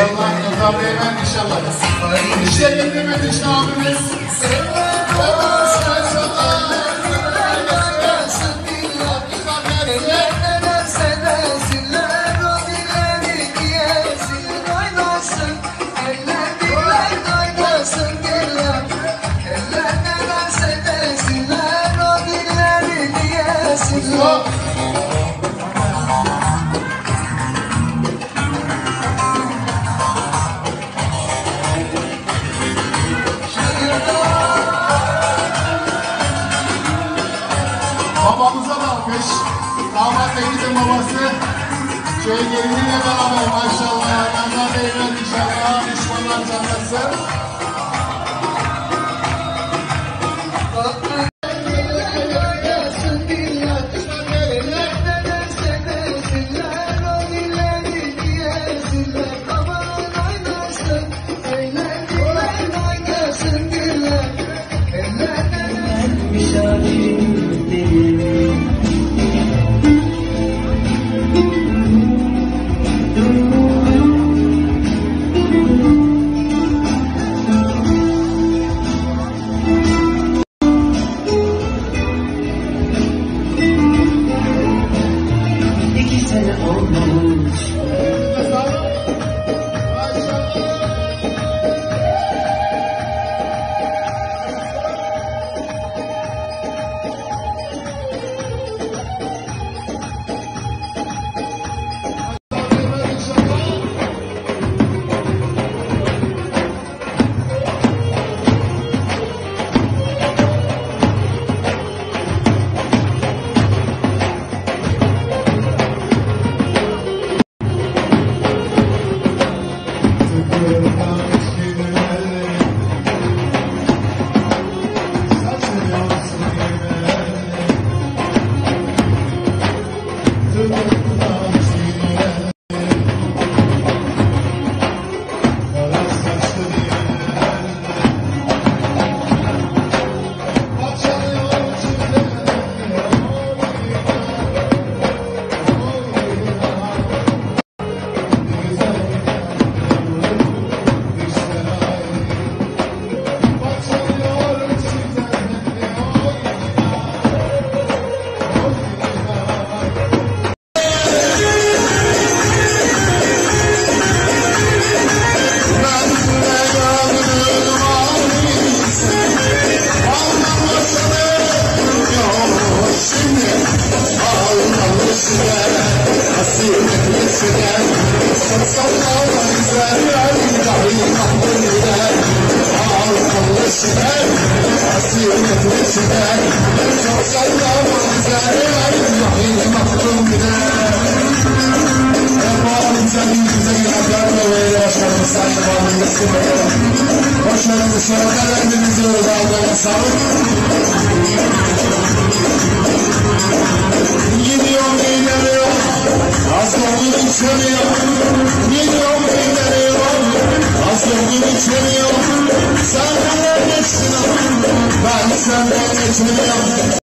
İnşallah nazar değmez inşallah. İşe getirmedi işte abimiz. Babamıza da alkış. Damat Deniz'in babası. Şöyle geliniyle beraber maşallah. Nazar değmez inşallah. Düşmanlar canlasın. Başarılı sonradan elinizi Allah'a sağlık. Gidiyorum ileri, aslanım içeriyor. Gidiyorum ileri, aslanım içeriyor. Sen benden geçtin, ben senden geçmiyorum.